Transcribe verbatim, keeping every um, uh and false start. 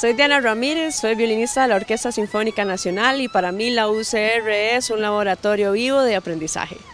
Soy Diana Ramírez, soy violinista de la Orquesta Sinfónica Nacional y para mí la U C R es un laboratorio vivo de aprendizaje.